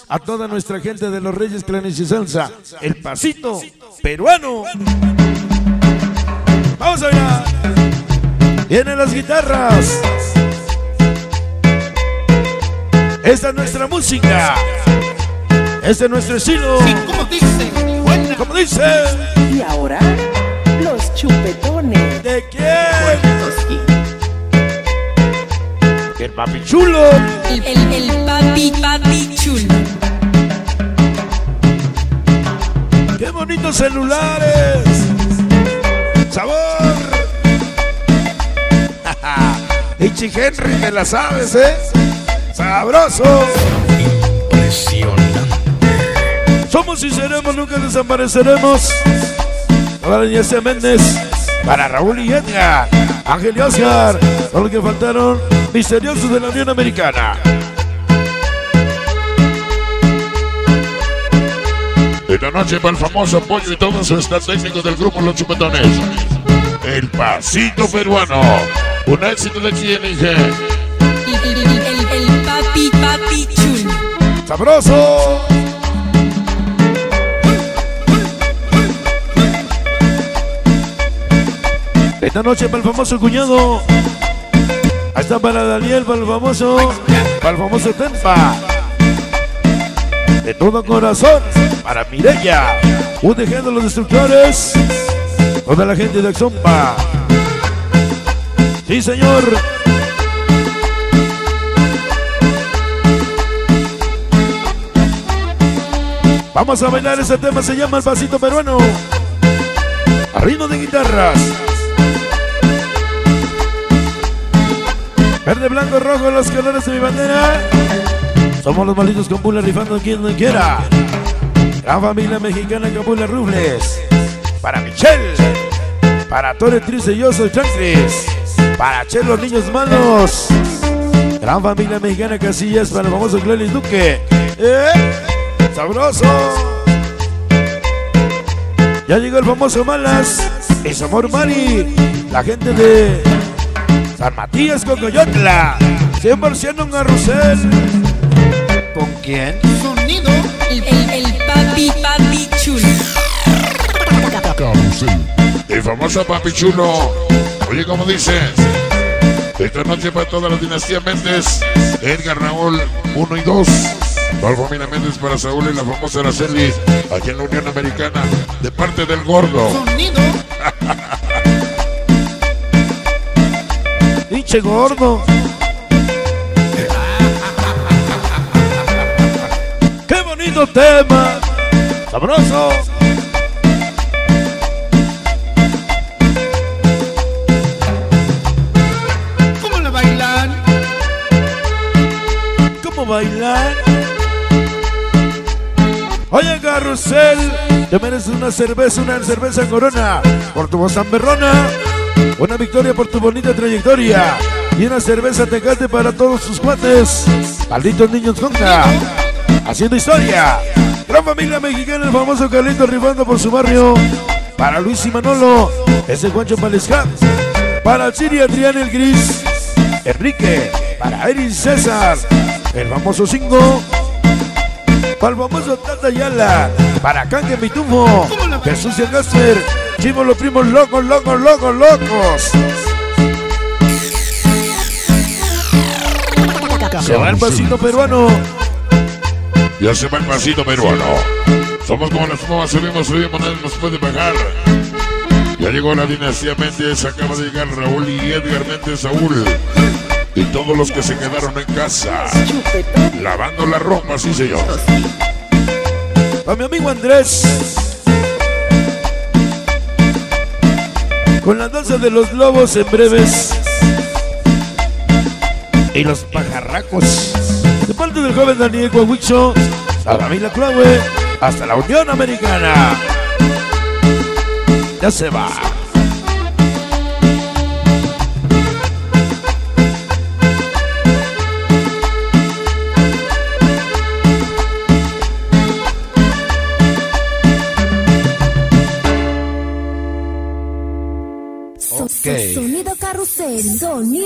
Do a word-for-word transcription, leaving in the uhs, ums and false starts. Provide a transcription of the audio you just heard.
a toda nuestra gente de los Reyes Clanes y Salsa, el pasito peruano. Vamos allá. Vienen las guitarras. Esta es nuestra música. Este es nuestro estilo. Sí, como dice, buena. Como dice. Y ahora, los chupetones. ¿De quién? El papi chulo. El, el, el papi, papi chulo. ¡Qué bonitos celulares! ¡Sabor! Ichi Henry, te la sabes, ¿eh? ¡Sabroso! Impresionante. Somos y seremos, nunca desapareceremos. Para Ignacia Méndez, para Raúl y Edgar, Ángel y Oscar, todos los que faltaron, misteriosos de la Unión Americana. Esta noche para el famoso Pollo y todo su staff técnico del grupo Los Chupetones. El pasito peruano. Un éxito de Q N G. El, el, el, el, el papi, papi chulo. ¡Sabroso! Esta noche para el famoso cuñado. Ahí está para Daniel, para el famoso, para el famoso Tempa. De todo corazón, para Mireya, U D G de los Destructores, toda la gente de Axompa. Sí, señor. Vamos a bailar ese tema, se llama El Pasito Peruano. A ritmo de guitarras. Verde, blanco, rojo, los colores de mi bandera. Somos los malditos Campula rifando quien no quiera. La familia mexicana Campula Rubles. Para Michelle. Para Torre Trice, yo soy Chancris. Para Che, los niños malos. Gran familia mexicana Casillas. Para el famoso Clelis Duque. ¿Eh? Sabroso. Ya llegó el famoso Malas. Es Amor Mari. La gente de San Matías, Cocoyotla. cien por ciento un carrusel. ¿Con quién? Sonido. El, el, el papi, papi chulo. El famoso papi chulo. Oye, como dices. Esta noche para toda la dinastía Méndez. Edgar, Raúl, uno y dos. Para la familia Méndez, para Saúl y la famosa Araceli. Aquí en la Unión Americana. De parte del gordo. Sonido. Pinche gordo. ¡Qué bonito tema! ¡Sabroso! ¿Cómo la bailan? ¿Cómo bailar? Oye, carrusel, te mereces una cerveza, una cerveza Corona por tu voz zamberrona. Una victoria por tu bonita trayectoria. Y una cerveza Tecate para todos sus cuates. Malditos niños conga. Haciendo historia. Gran familia mexicana, el famoso Carlito rifando por su barrio. Para Luis y Manolo. Ese Juancho Palescat. Para Chiri, Adrián el Gris. Enrique. Para Erin César. El famoso Cingo. Para el famoso Tata Yala. Para Canque Mitufo. Jesús y el Gasper. Chivos los primos locos, locos, locos, locos. Se va el pasito peruano. Ya se va el pasito peruano. Somos como las nuevas, subimos, subimos, nadie nos puede bajar. Ya llegó la dinastía Méndez, acaba de llegar Raúl y Edgar Méndez, Saúl. Y todos los que se quedaron en casa. Lavando la ropa, sí señor. A mi amigo Andrés. Con la danza de los lobos en breves. Y los pajarracos. De parte del joven Daniel Coahuicho, a la familia Clave, hasta la Unión Americana. Ya se va. Okay. Sonido carrusel, sonido.